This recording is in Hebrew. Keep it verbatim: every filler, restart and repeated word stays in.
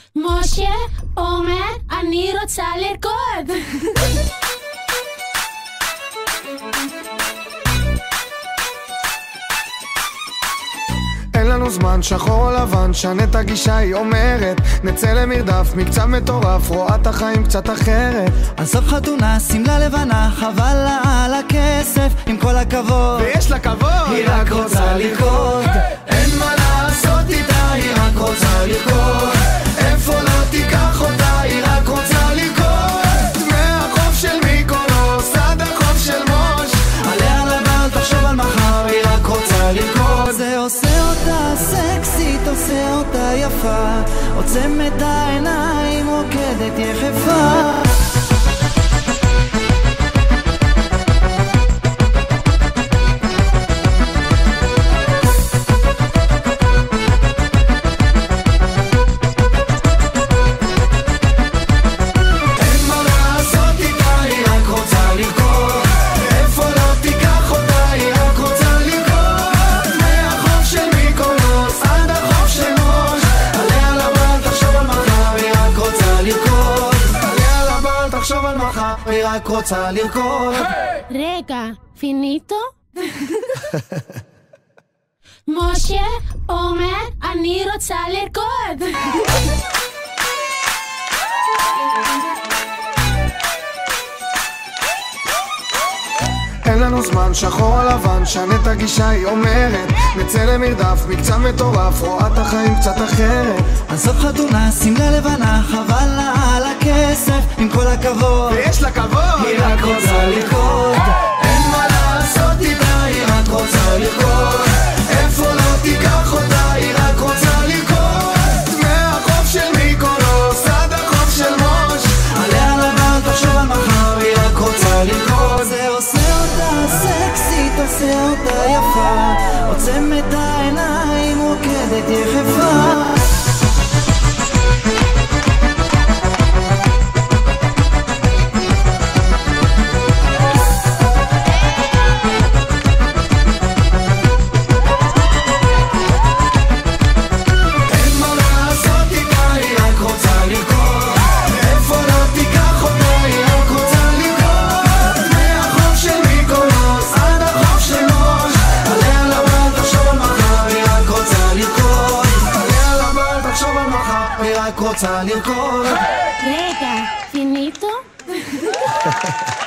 משה אומר אני רוצה לרקוד. אין לנו זמן, שחור או לבן, שנה את הגישה, היא אומרת נצא למרדף, מקצב מטורף, רואה את החיים קצת אחרת. עזוב חתונה, שמלה לבנה, חבל לה על הכסף, עם כל הכבוד ויש לה כבוד, היא רק רוצה לרקוד. אין מה לעשות איתה, היא רק רוצה לרקוד. איפה לא תיקח אותה, היא רק רוצה לרקוד. דמי החוף של מיקונוס, עד החוף של מוש, עליה לבן, תחשוב על מחר, היא רק רוצה לרקוד. זה עושה אותה סקסית, עושה אותה יפה, עוצם את העיניים, רוקדת יחפה. היא רק רוצה לרקוד. רגע, פיניטו? משה אומר אני רוצה לרקוד. אין לנו זמן, שחור או לבן, שנה את הגישה, היא אומרת נצא למרדף, מקצב מטורף, רואה את החיים קצת אחרת. עזוב חתונה, שמלה לבנה, חבל לה על הכסף, עם כל הכבוד ויש לה כבוד, היא רק רוצה לרקוד. אין מה לעשות איתה, היא רק רוצה לרקוד. איפה לא תיקח אותה, היא רק רוצה לרקוד. דמי החוף של מיקונוס, עד החוף של מוש, עליה לבן, תחשוב על מחר, היא רק רוצה לרקוד. זה עושה אותה סקסית, עושה אותה יפה, עוצם את העיניים, רוקדת יחפה. היא רק רוצה לרקוד. רגע, פיניטו?